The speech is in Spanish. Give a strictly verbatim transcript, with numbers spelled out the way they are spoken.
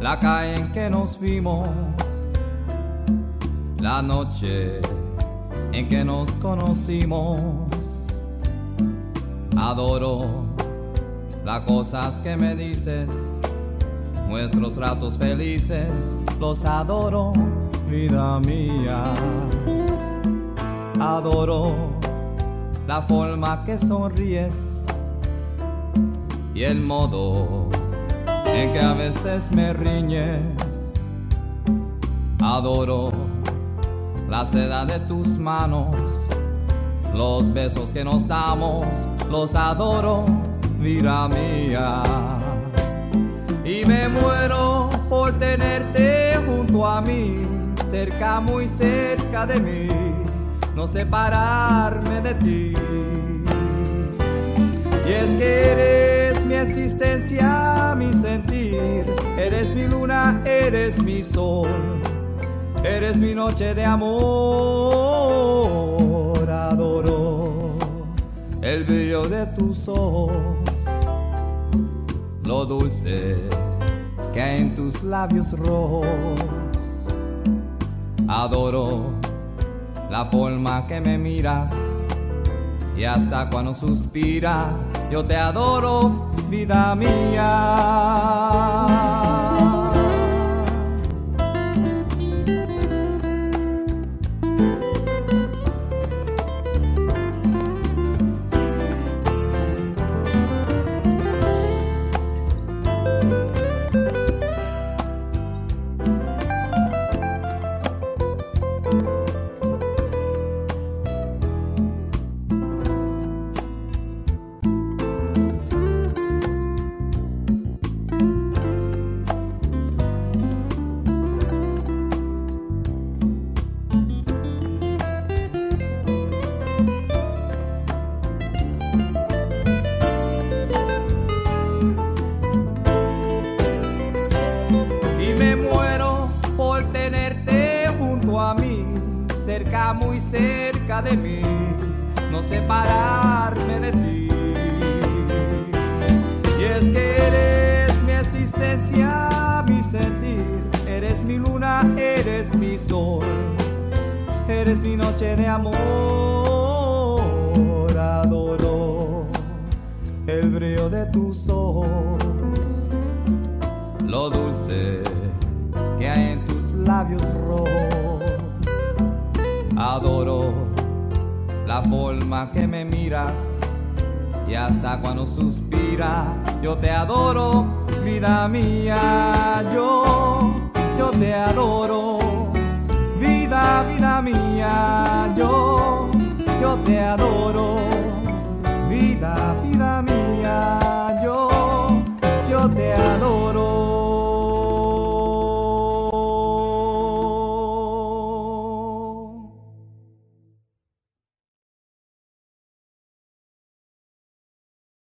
la calle en que nos vimos, la noche en que nos conocimos. Adoro las cosas que me dices, nuestros ratos felices, los adoro, vida mía. Adoro la forma que sonríes y el modo en que a veces me riñes. Adoro la seda de tus manos, los besos que nos damos, los adoro, vida mía. Y me muero por tenerte junto a mí, cerca, muy cerca de mí, no separarme de ti. Y es que eres mi existencia, mi sentir, eres mi luna, eres mi sol, eres mi noche de amor. Adoro el brillo de tus ojos, lo dulce que hay en tus labios rojos. Adoro la forma que me miras y hasta cuando suspiras, yo te adoro, vida mía. Cerca, muy cerca de mí, no separarme de ti. Y es que eres mi existencia, mi sentir, eres mi luna, eres mi sol, eres mi noche de amor. Adoro el brillo de tus ojos, lo dulce que hay en tus labios rojos. Adoro la forma que me miras y hasta cuando suspiras, yo te adoro, vida mía.